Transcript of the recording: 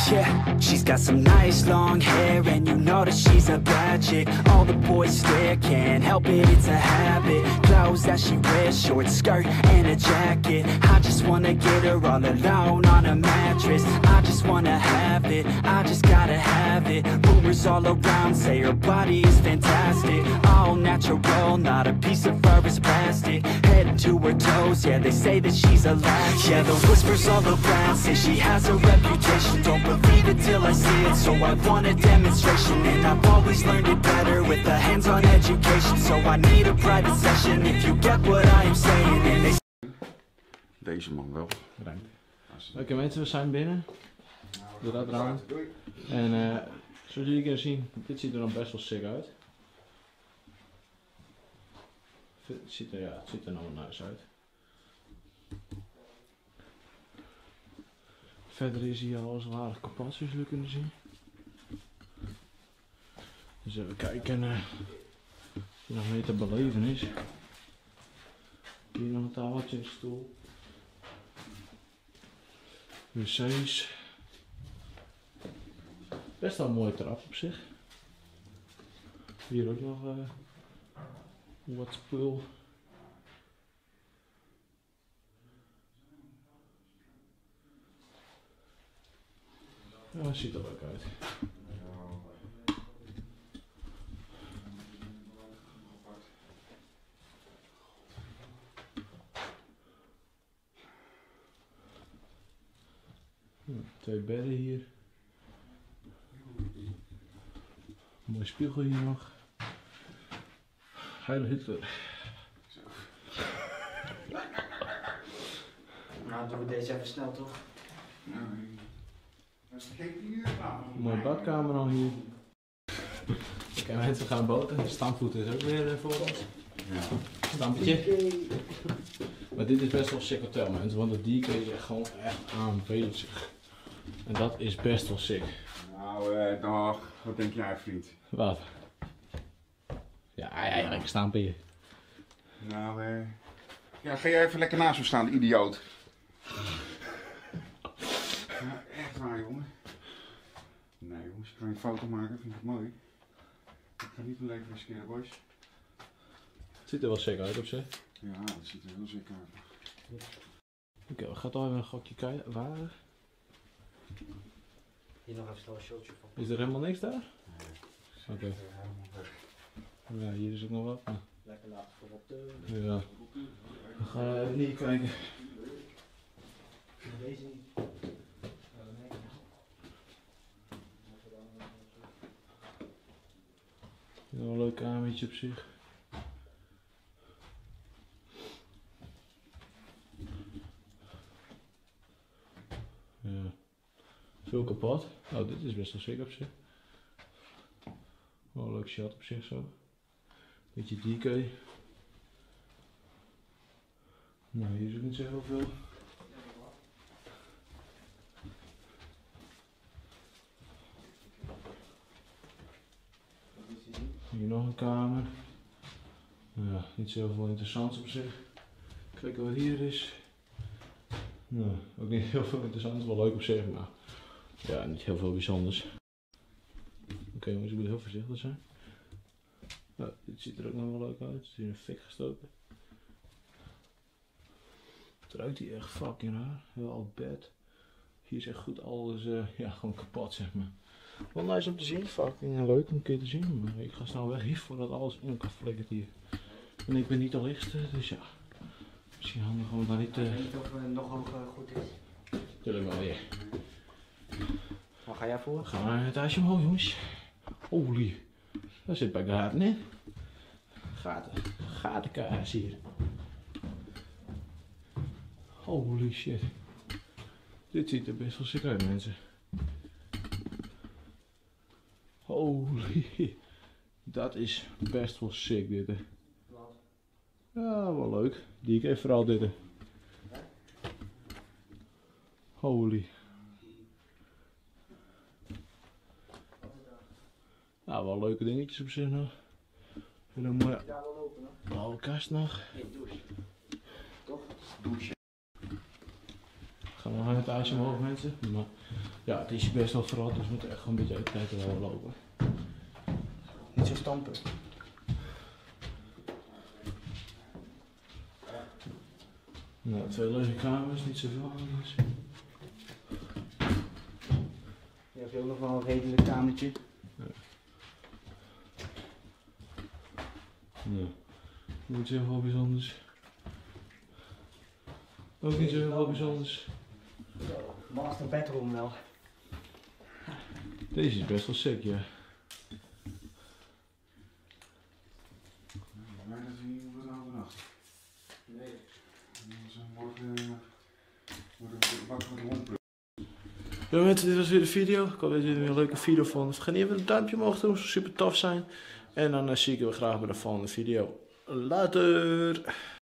Yeah, she's got some nice long hair, and you know that she's a bad chick. All the boys stare, can't help it, it's a habit. Clothes that she wears, short skirt and a jacket. I just wanna get her all alone on a mattress. I just wanna have it, I just gotta have it. Rumors all around say her body is fantastic. All natural, not a piece of fur is plastic. Head to her toes, yeah, they say that she's a latch. Yeah, the whispers all around say she has a reputation. Don't believe it till I see it, so I want a demonstration. And I've always learned it better with a hands-on education. So I need a private session if you get what I am saying. And they... Deze man wel. Bedankt. Oké mensen, we zijn binnen. Doe dat eraan. En zoals jullie kunnen zien, dit ziet er dan best wel sick uit. Het ziet er nou wel nice uit. Verder is hier alles wel aardig kapot, zoals jullie kunnen zien. Dus even kijken of er nog meer te beleven is. Hier nog een tafeltje, een stoel. WC's. Best wel een mooie trap op zich. Hier ook nog wat spul. Ja, dat ziet er leuk uit. Twee bedden hier. Mooi spiegel hier nog. Heil Hitler. Nou, doen we deze even snel toch? Mooie badkamer al hier. Oké, mensen gaan boten. De stampvoet is ook weer voor ons. Ja. Stampetje. Maar dit is best wel sick hotel mensen, want de DK is echt gewoon echt aanwezig. En dat is best wel sick. Nou, dag. Wat denk jij, vriend? Wat? Ja, eigenlijk staan hier. Nou, ja, ga jij even lekker naast me staan, idioot. Ja, echt waar, jongen. Nee, jongens, ik kan je een foto maken, vind ik mooi. Ik ga niet mijn leven riskeren, boys. Het ziet er wel sick uit op zich. Ja, dat ziet er heel sick uit. Oké, we gaan toch even een gokje kijken. Waar? Hier nog even snel een shotje van. Is er helemaal niks daar? Oké. Ja, hier is ook nog wat. Lekker laten voorop de... Ja. We gaan even niet kijken. Deze niet. Ja, een leuk kamertje op zich. Ja. Veel kapot. Oh, dit is best wel sick op zich. Wel een leuk shot op zich zo. Beetje DK. Nou, hier is ook niet zo heel veel. Hier nog een kamer. Ja, niet zo heel veel interessants op zich. Kijken wat hier is. Nou, ook niet heel veel interessants, wel leuk op zich, maar ja, niet heel veel bijzonders. Oké jongens, ik moet heel voorzichtig zijn. Nou, dit ziet er ook nog wel leuk uit, het is in een fik gestoken. Het ruikt hier echt fucking raar, heel oud bed. Hier is echt goed alles, ja, gewoon kapot zeg maar. Wel nice om te zien, fucking leuk om een keer te zien, maar ik ga snel weg hier voordat alles in elkaar flikkert hier. En ik ben niet de lichtste, dus ja, misschien handig om daar niet te... Ik weet niet of het nog ook goed is. Tuurlijk wel weer. Waar ga jij voor? Gaan we naar het huisje omhoog jongens. Holy, daar zit bij gaten in. Gatenkaas hier. Holy shit. Dit ziet er best wel sick uit mensen. Holy. Dat is best wel sick dit hè. Ja, wel leuk. Die ik even vooral dit hè. Holy. Nou, wel leuke dingetjes op zich nog. En een mooie blauwe kast nog. Nee, douche. Toch? Douche. Gaan we gaan we het ijsje omhoog mensen. Maar ja, het is best wel verrot, dus we moeten echt gewoon een beetje kijken waar we lopen. Niet zo stampen. Nou, 2 leuke kamers, niet zoveel anders. Je hebt ook nog wel een redelijk kamertje. Ja. Niet zo heel veel bijzonders. Ook niet zo heel veel bijzonders. Master bedroom wel. Deze is best wel sick, ja. Maar dat is niet wat overnacht. Nee. Morgen worden we wakker met de hond. Ja mensen, dit was weer de video. Ik hoop dat jullie er een leuke video vonden. Vergeet niet even een duimpje omhoog te doen, zou super tof zijn. En dan zie ik je weer graag bij de volgende video. Later!